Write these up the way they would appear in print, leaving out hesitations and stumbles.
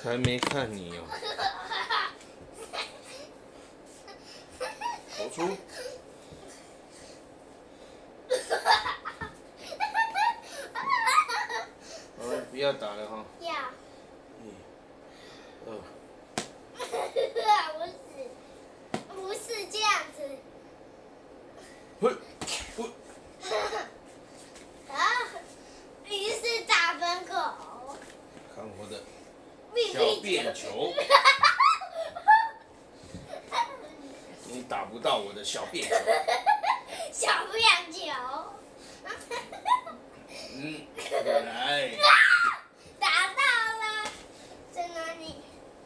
才没看你哦。投出。好了，不要打了哈。 要。不是这样子。 喂。 啊！你是大笨狗。 看我的小便球。你打不到我的小便球。 小便球。 来。 打到了，在哪里？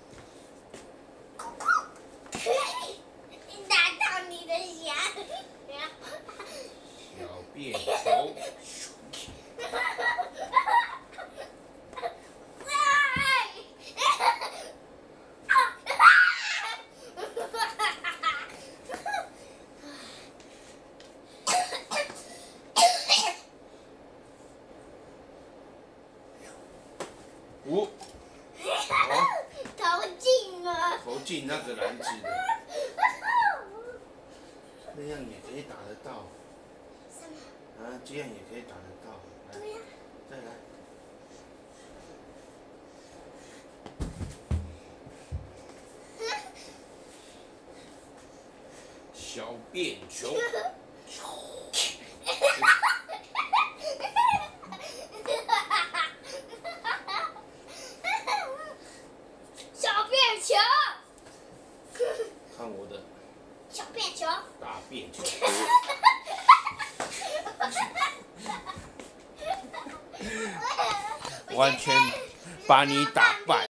你打到你的小便球。 投进了。 投进那个篮子的。那样也可以打得到。 什么？ 啊，这样也可以打得到。 对呀。 再来。小便球。 小便球。 看我的小便球。 大便球。完全把你打败。